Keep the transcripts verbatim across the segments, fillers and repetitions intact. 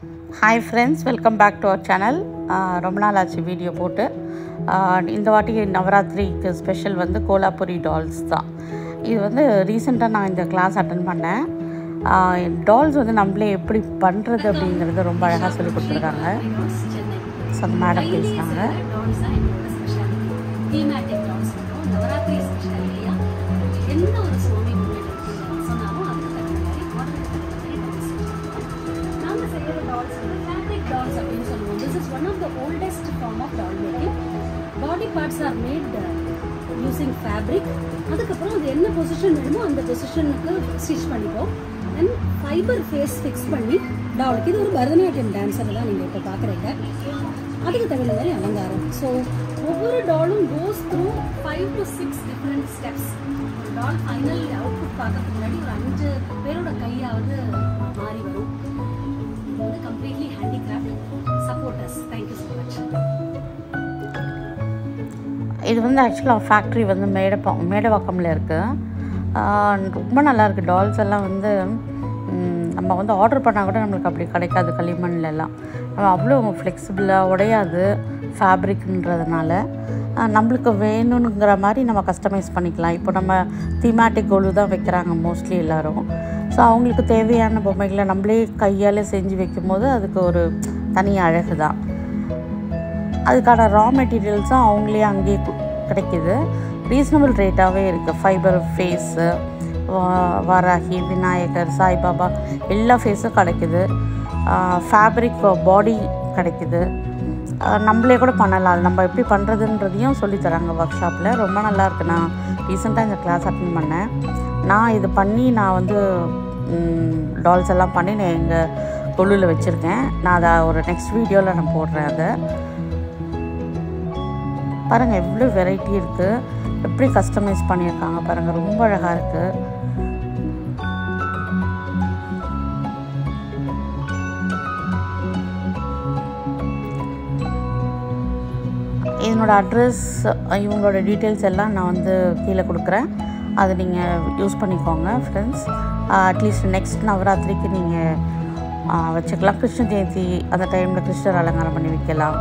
Hi friends, welcome back to our channel. ரொம்ப நாள் ஆச்சு வீடியோ போட்டு. இந்த வாட்டி நவராத்திரிக்கு ஸ்பெஷல் வந்து கோலாபுரி டால்ஸ் தான். இது வந்து ரீசெண்டாக நான் இந்த கிளாஸ் அட்டன் பண்ணேன். டால்ஸ் வந்து நம்மளே எப்படி பண்ணுறது அப்படிங்கிறது ரொம்ப அழகாக சொல்லி கொடுத்துருக்காங்க. ஸோ அந்த மேடம் பேசுகிறாங்க. This is one of the oldest form of doll making. Body parts are made uh, using fabric. அதுக்கப்புறம் அது என்ன பொசிஷன் வேணுமோ அந்த பொசிஷனுக்கு ஸ்டிச் பண்ணிப்போம். தென் ஃபைபர் ஃபேஸ் ஃபிக்ஸ் பண்ணி டாலுக்கு இது ஒரு பரதநாட்டியம் டான்ஸர் தான் நீங்கள் இப்போ பார்க்குறீங்க. அதுக்கு தகுந்த மாதிரி அலங்காரம். ஸோ ஒவ்வொரு டாலும் goes through five to six different steps. ஒரு டால் ஃபைனல் அவுட்புட் பார்க்கறதுக்கு முன்னாடி ஒரு அஞ்சு பேரோட கையாவது மாறி வரும். இது வந்து completely handicraft. Support us. Thank you so much. இது வந்து ஆக்சுவலாக ஃபேக்ட்ரி வந்து மேடப்பா மேடவாக்கமில் இருக்குது. ரொம்ப நல்லாயிருக்கு. டால்ஸ் எல்லாம் வந்து நம்ம வந்து ஆர்டர் பண்ணால் கூட நம்மளுக்கு அப்படி கிடைக்காது களிமண்லெல்லாம். நம்ம அவ்வளோ ஃப்ளெக்சிபிளாக உடையாது ஃபேப்ரிக்ன்றதுனால. நம்மளுக்கு வேணுங்கிற மாதிரி நம்ம கஸ்டமைஸ் பண்ணிக்கலாம். இப்போ நம்ம தீமேட்டிக் கொலு தான் வைக்கிறாங்க மோஸ்ட்லி எல்லோரும். ஸோ அவங்களுக்கு தேவையான பொம்மைகளை நம்மளே கையால் செஞ்சு வைக்கும்போது அதுக்கு ஒரு தனி அழகு தான். அதுக்கான ரா மெட்டீரியல்ஸும் அவங்களே அங்கேயே கிடைக்கிது. ரீசனபிள் ரேட்டாகவே இருக்குது. ஃபைபர் ஃபேஸு, வாராகி, விநாயகர், சாய்பாபா எல்லா ஃபேஸும் கிடைக்கிது. ஃபேப்ரிக் பாடி கிடைக்கிது. நம்மளே கூட பண்ணலாம். அது நம்ம எப்படி பண்ணுறதுன்றதையும் சொல்லித்தராங்க ஒர்க் ஷாப்பில். ரொம்ப நல்லாயிருக்கு. நான் ரீசெண்டாக இந்த கிளாஸ் அட்டன் பண்ணேன். நான் இது பண்ணி நான் வந்து டால்ஸ் எல்லாம் பண்ணி நான் எங்கள் கொலுவில் வச்சுருக்கேன். நான் அதை ஒரு நெக்ஸ்ட் வீடியோவில் நான் போடுறேன். அதை பாருங்கள் எவ்வளோ வெரைட்டி இருக்குது, எப்படி கஸ்டமைஸ் பண்ணியிருக்காங்க பாருங்கள். ரொம்ப அழகாக இருக்குது. என்னோடய அட்ரஸ், இவங்களோட டீட்டெயில்ஸ் எல்லாம் நான் வந்து கீழே கொடுக்குறேன். அதை நீங்கள் யூஸ் பண்ணிக்கோங்க ஃப்ரெண்ட்ஸ். அட்லீஸ்ட் நெக்ஸ்ட் நவராத்திரிக்கு நீங்கள் வச்சுக்கலாம். கிருஷ்ண ஜெயந்தி அந்த டைமில் கிருஷ்ணர் அலங்காரம் பண்ணி வைக்கலாம்.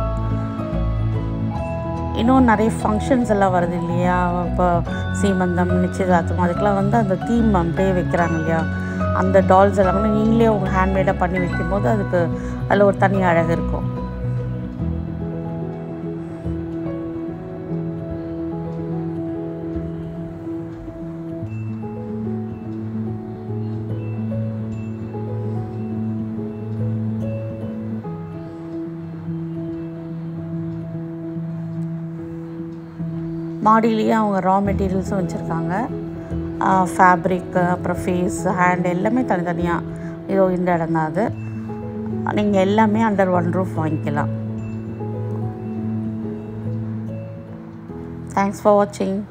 இன்னும் நிறைய ஃபங்க்ஷன்ஸ் எல்லாம் வருது இல்லையா? இப்போ சீமந்தம், நிச்சயதார்த்தம், அதுக்கெலாம் வந்து அந்த தீம் அப்படியே வைக்கிறாங்க இல்லையா? அந்த டால்ஸ் எல்லாம் வந்து நீங்களே உங்கள் ஹேண்ட்மேடாக பண்ணி வைக்கும்போது அதுக்கு அதில் ஒரு தனி அழகு இருக்கும். மாடியிலேயே அவங்க ரா மெட்டீரியல்ஸும் வச்சுருக்காங்க. ஃபேப்ரிக்கு, அப்புறம் ஃபேஸ், ஹேண்ட் எல்லாமே தனித்தனியாக. இதோ இந்த இடம் தான் அது. நீங்கள் எல்லாமே அண்டர் ஒன் ரூஃப் வாங்கிக்கலாம். தேங்க்ஸ் ஃபார் வாட்சிங்.